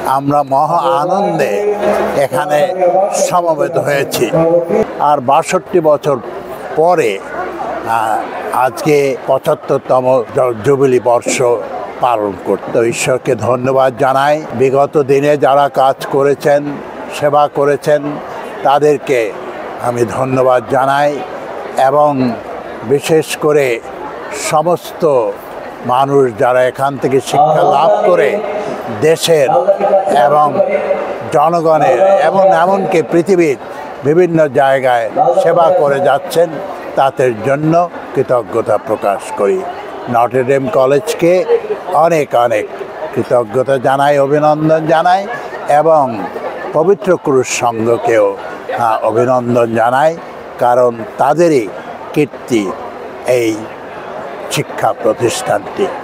আমরা মহা আনন্দে এখানে সমবেত হয়েছি। আর ৬২ বছর পরে আজকে ৭৫তম জুবিলি বর্ষ পালন করতে ঈশ্বরকে ধন্যবাদ জানাই। বিগত দিনে যারা কাজ করেছেন, সেবা করেছেন, তাদেরকে আমি ধন্যবাদ জানাই এবং বিশেষ করে সমস্ত মানুষ যারা এখান থেকে শিক্ষা লাভ করে দেশের এবং জনগণের এবং এমনকি পৃথিবীর বিভিন্ন জায়গায় সেবা করে যাচ্ছেন, তাদের জন্য কৃতজ্ঞতা প্রকাশ করি। নটর ডেম কলেজকে অনেক অনেক কৃতজ্ঞতা জানাই, অভিনন্দন জানাই এবং পবিত্র ক্রুশ সংঘকেও অভিনন্দন জানাই, কারণ তাদেরই কীর্তি এই শিক্ষা প্রতিষ্ঠানটি।